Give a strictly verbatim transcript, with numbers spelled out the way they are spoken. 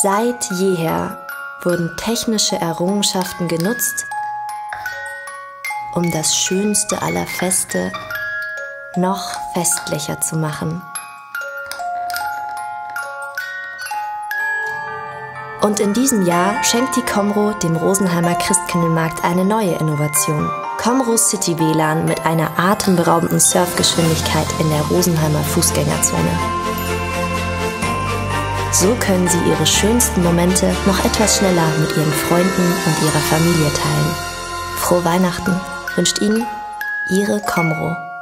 Seit jeher wurden technische Errungenschaften genutzt, um das schönste aller Feste noch festlicher zu machen. Und in diesem Jahr schenkt die Comro dem Rosenheimer Christkindlmarkt eine neue Innovation. Comro City W L A N mit einer atemberaubenden Surfgeschwindigkeit in der Rosenheimer Fußgängerzone. So können Sie Ihre schönsten Momente noch etwas schneller mit Ihren Freunden und Ihrer Familie teilen. Frohe Weihnachten wünscht Ihnen Ihre Comro.